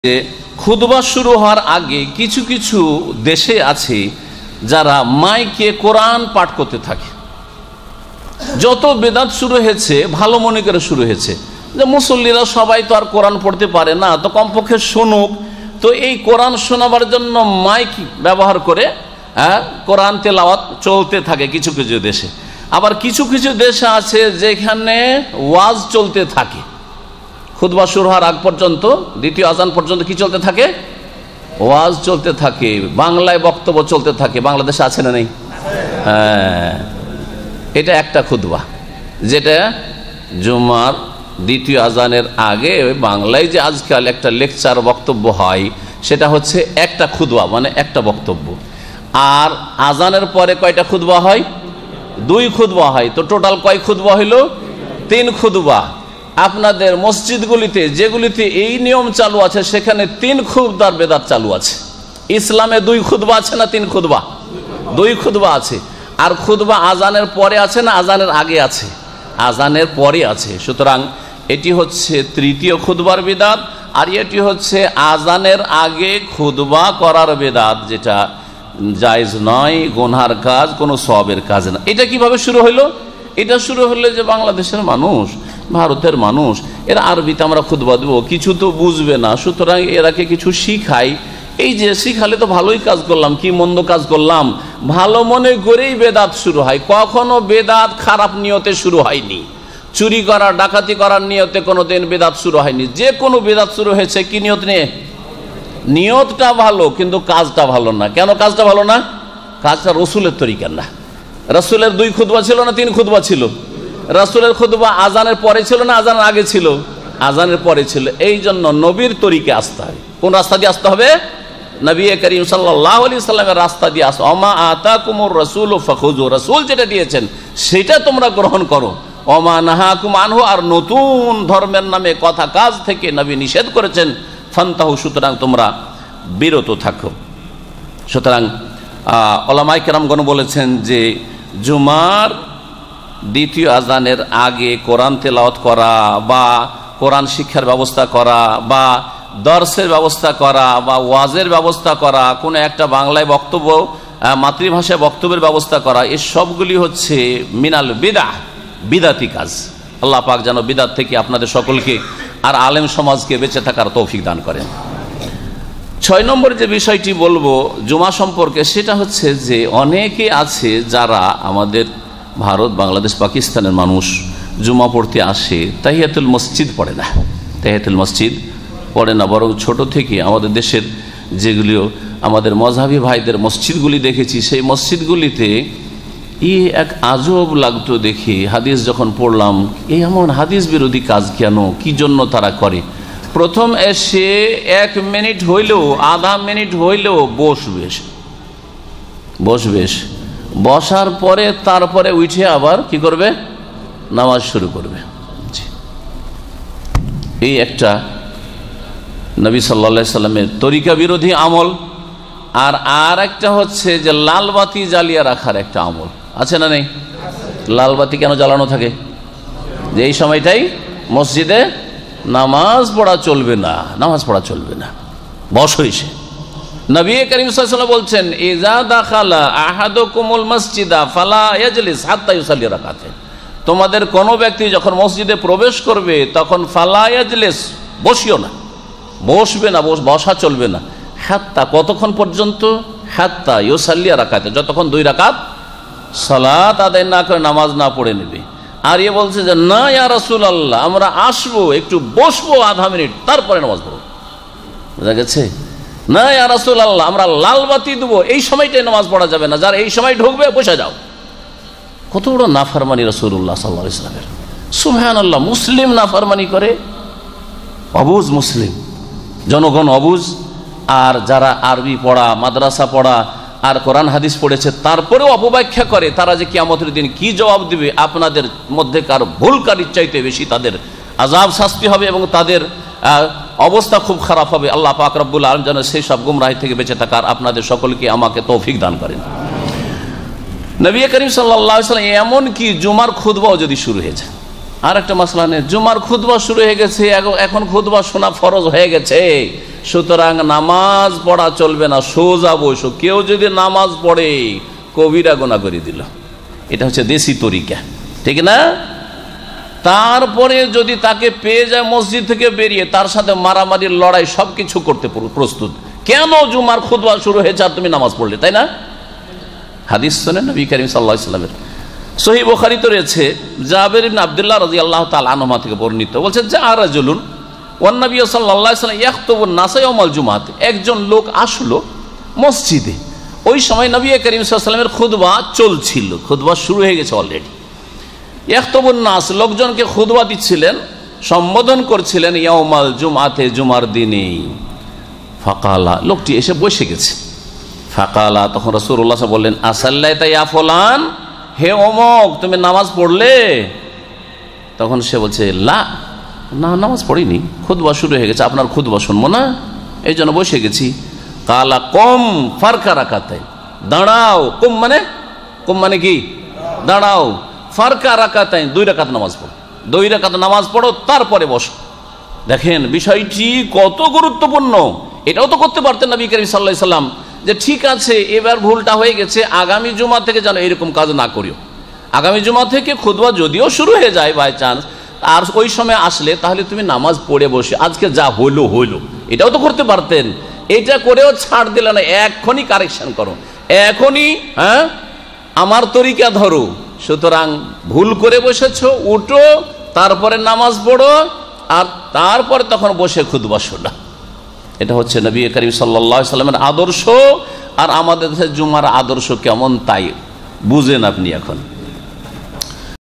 যে খুতবা শুরু হওয়ার আগে কিছু কিছু দেশে আছে যারা মাইকে কোরআন পাঠ করতে থাকে। যত বেদাত শুরু হয়েছে ভালো মনে করে শুরু হয়েছে যে মুসল্লিরা সবাই তো আর কোরআন পড়তে পারে না, তো কমপক্ষে শুনুক। তো এই কোরআন শোনাবার জন্য মাইক ব্যবহার করে কোরআন তেলাওয়াত চলতে থাকে কিছু কিছু দেশে। আবার কিছু কিছু দেশে আছে যেখানে ওয়াজ চলতে থাকে, খুতবা শুরু হওয়ার আগ পর্যন্ত, দ্বিতীয় আজান পর্যন্ত কি চলতে থাকে? ওয়াজ চলতে থাকে, বাংলায় বক্তব্য চলতে থাকে। বাংলাদেশে আছে না নেই? হ্যাঁ, এটা একটা খুতবা, যেটা জুমার দ্বিতীয় আজানের আগে বাংলায় যে আজকাল একটা লেকচার বক্তব্য হয়, সেটা হচ্ছে একটা খুতবা, মানে একটা বক্তব্য। আর আজানের পরে কয়টা খুতবা হয়? 2 খুতবা হয়। তো টোটাল কয় খুতবা হইল? 3 খুতবা। আপনাদের মসজিদগুলিতে যেগুলিতে এই নিয়ম চালু আছে সেখানে 3 খুতবার বেদাত চালু আছে। ইসলামে 2 খুতবা আছে না 3 খুতবা? 2 খুতবা আছে। আর খুতবা আজানের পরে আছে না আজানের আগে আছে? আজানের পরে আছে। সুতরাং এটি হচ্ছে তৃতীয় খুতবার বেদাত, আর এটি হচ্ছে আজানের আগে খুতবা করার বেদাত, যেটা জায়েজ নয়, গুনহার কাজ, কোনো সওয়াবের কাজ না। এটা কিভাবে শুরু হলো? এটা শুরু হলে যে বাংলাদেশের মানুষ, ভারতের মানুষ, এরা আরবিতে আমরা খুতবা দেবো, কিছু তো বুঝবে না, সুতরাং এরাকে কিছু শিখাই। এই যে শিখালে তো ভালোই কাজ করলাম, কি মন্দ কাজ করলাম, ভালো মনে করেই বেদাত শুরু হয়। কখনো বেদাত খারাপ নিয়তে শুরু হয়নি। চুরি করা, ডাকাতি করার নিয়তে কোনোদিন বেদাত শুরু হয়নি। যে কোনো বেদাত শুরু হয়েছে কি নিয়ত নিয়ে? নিয়তটা ভালো, কিন্তু কাজটা ভালো না। কেন কাজটা ভালো না? কাজটা রসুলের তরিকা না। রসুলের 2 খুতবা ছিল না 3 খুতবা ছিল? রসুলের খুতবা আজানের পরে ছিল না আজানের আগে ছিল? আজানের পরে ছিল। এই জন্য নবীর তরিকে আসতে হবে। কোন রাস্তা দিয়ে আসতে হবে? নবী করিম সাল্লাল্লাহু আলাইহি সাল্লামের রাস্তা দিয়ে আসো। ওমা আতাকুমুর রাসূলু ফাখুযু, রাসূল যেটা দিয়েছেন সেটা তোমরা গ্রহণ করো। ওমা নাহাকুম আনহু, আর নতুন ধর্মের নামে কথা কাজ থেকে নবী নিষেধ করেছেন, ফান্তাহু, সুতরাং তোমরা বিরত থাকো। সুতরাং ওলামায়ে কেরামগণ বলেছেন যে জুমার দ্বিতীয় আজানের আগে কোরআন তেলাওয়াত করা বা কোরআন শিক্ষার ব্যবস্থা করা বা দর্সের ব্যবস্থা করা বা ওয়াজের ব্যবস্থা করা, কোনো একটা বাংলায় বক্তব্য, মাতৃভাষায় বক্তব্যের ব্যবস্থা করা, এই সবগুলি হচ্ছে মিনাল বিদআহ, বিদাতি কাজ। আল্লাহ পাক যেন বিদাত থেকে আপনাদের সকলকে আর আলেম সমাজকে বেঁচে থাকার তৌফিক দান করেন। 6 নম্বর যে বিষয়টি বলবো জুমা সম্পর্কে, সেটা হচ্ছে যে অনেকে আছে যারা আমাদের ভারত, বাংলাদেশ, পাকিস্তানের মানুষ জুমা পড়তে আসে, তাহিয়াতুল মসজিদ পড়ে না। তাহিয়াতুল মসজিদ পড়ে না, বরং ছোট থেকে আমাদের দেশের যেগুলিও আমাদের মযহাবী ভাইদের মসজিদগুলি দেখেছি, সেই মসজিদগুলিতে এক আজব লাগতো দেখে। হাদিস যখন পড়লাম, এমন হাদিস বিরোধী কাজ কেন, কি জন্য তারা করে? প্রথম এসে 1 মিনিট হইলেও, আধা মিনিট হইলেও বসবে, বসার পরে তারপরে উঠে আবার কি করবে? নামাজ শুরু করবে। এই একটা নবী সাল্লাল্লাহু আলাইহি সাল্লামের তরিকা বিরোধী আমল। আর একটা হচ্ছে যে লাল বাতি জ্বালিয়ে রাখার একটা আমল আছে না নেই? লাল বাতি কেন জ্বালানো থাকে? যে এই সময়টাই মসজিদে নামাজ পড়া চলবে না, নামাজ পড়া চলবে না, বস হইছে। নবী করিম সাল্লাল্লাহু আলাইহি ওয়াসাল্লাম বলছেন, ইজা দাখালা আহাদুকুমুল মসজিদা ফালা ইয়াজলিস হাত্তা ইউসাল্লি রাকাতাইন। তোমাদের কোনো ব্যক্তি যখন মসজিদে প্রবেশ করবে তখন ফালা ইয়াজলিস, বসিও না, বসবে না, বসা চলবে না। হাত্তা, কতক্ষণ পর্যন্ত? হাত্তা ইউসাল্লি রাকাতাইন, যতক্ষণ 2 রাকাত সালাত আদায় না করে নামাজ না পড়ে নেবে। আর এ বলছে যে না ইয়া রাসূলুল্লাহ, আমরা আসবো, একটু বসবো আধা মিনিট, তারপরে নামাজ পড়বো। বুঝা গেছে? না ইয়া রাসূলুল্লাহ, আমরা লাল বাতি দেবো, এই সময়টাই নামাজ পড়া যাবে না, যার এই সময় ঢুকবে বসে যাও। কত বড় নাফরমানি রাসূলুল্লাহ সাল্লাল্লাহু আলাইহি ওয়াসাল্লামের! সুবহানাল্লাহ, মুসলিম নাফরমানি করে, অবুঝ মুসলিম, জনগণ অবুঝ। আর যারা আরবি পড়া, মাদ্রাসা পড়া আর কোরআন হাদিস পড়েছে, তারপরেও অপব্যাখ্যা করে, তারা যে কিয়ামতের দিন কি জবাব দিবে, আপনাদের মধ্যে কার ভুলকারীর চাইতে বেশি তাদের আযাব শাস্তি হবে এবং তাদের অবস্থা খুব খারাপ হবে। আল্লাহ পাক রব্বুল আলামিন যেন সেই সব গুমরাহি থেকে বেঁচে থাকার আপনাদের সকলকে আমাকে তৌফিক দান করেন। নবী করিম সাল্লাল্লাহু আলাইহি ওয়াসাল্লাম এমন কি জুমার খুতবাও যদি শুরু হয়ে যায়, আর একটা মাসলা নেই, জুমার খুতবা শুরু হয়ে গেছে, এখন খুতবা শোনা ফরজ হয়ে গেছে, সুতরাং নামাজ পড়া চলবে না, সোজা বসো। কেউ যদি নামাজ পড়ে কবিরা গুনাহ করে দিল। এটা হচ্ছে দেশি তরিকা, ঠিক না? তারপরে যদি তাকে পেয়ে যায় মসজিদ থেকে বেরিয়ে, তার সাথে মারামারির লড়াই সবকিছু করতে প্রস্তুত। কেন জুমার খুতবা শুরু হয়েছে আর তুমি নামাজ পড়লে, তাই না? হাদিস শোনেন নবী করিম সাল্লাল্লাহু আলাইহি ওয়াসাল্লামের, সহিহ বুখারীতে রয়েছে, জাবের ইবনে আব্দুল্লাহ রাদিয়াল্লাহু তাআলা আনহুমা থেকে বর্ণিত, বলছেন যে রাজুলুন ওয়ান নবী সাল্লাল্লাহু আলাইহি ওয়াসাল্লাম ইয়াখতুবুন নাস ইয়াউমাল জুমআত। একজন লোক আসলো মসজিদে, ওই সময় নবী করিম সাল্লাল্লাহু আলাইহি ওয়াসাল্লামের খুতবা চলছিল, খুতবা শুরু হয়ে গেছে অলরেডি। ইয়াখতুবুন নাস, লোকজনকে খুতবা দিচ্ছিলেন, সম্বোধন করছিলেন ইয়াউমাল জুমআতে, জুমার দিনে। ফাকালা, লোকটি এসে বসে গেছে। ফাকালা, তখন রাসূলুল্লাহ সাল্লাল্লাহু আলাইহি ওয়াসাল্লাম বললেন, আসাল্লাইতা ইয়া ফুলান, হে অমুক, তুমি নামাজ পড়লে? তখন সে বলছে, লা, না নামাজ পড়িনি, খুতবা শুরু হয়ে গেছে, আপনার খুতবা শুনবো না, এই জন্য বসে গেছি। কালা কম ফারকা রাকাতাইন, দাঁড়াও। কুম মানে কি? দাঁড়াও। ফারকা রাকাতাইন, 2 রাকাত নামাজ পড়ো, 2 রাকাত নামাজ পড়ো, তারপরে বসো। দেখেন বিষয়টি কত গুরুত্বপূর্ণ। এটাও তো করতে পারতেন নবী করিম সাল্লাল্লাহু আলাইহি ওয়াসাল্লাম, যে ঠিক আছে এবার ভুলটা হয়ে গেছে, আগামী জুমা থেকে যেন এরকম কাজ না করিও। আগামী জুমা থেকে খুতবা যদিও শুরু হয়ে যায় বাই চান্স, আর ওই সময় আসলে তাহলে তুমি নামাজ পড়ে বসে, আজকে যা হইলো হইলো। এটাও তো করতে পারতেন। এটা করেও ছাড় দিলে না, এখনই কারেকশন করো, এখনই আমার তরিকা ধরো। সুতরাং ভুল করে বসেছো, উঠো, তারপরে নামাজ পড়ো, আর তারপরে তখন বসে খুতবা শোনা। এটা হচ্ছে নবী করিম সাল্লাল্লাহু আলাইহি ওয়াসাল্লামের আদর্শ। আর আমাদের দেশে জুমার আদর্শ কেমন তাই বুঝেন আপনি এখন।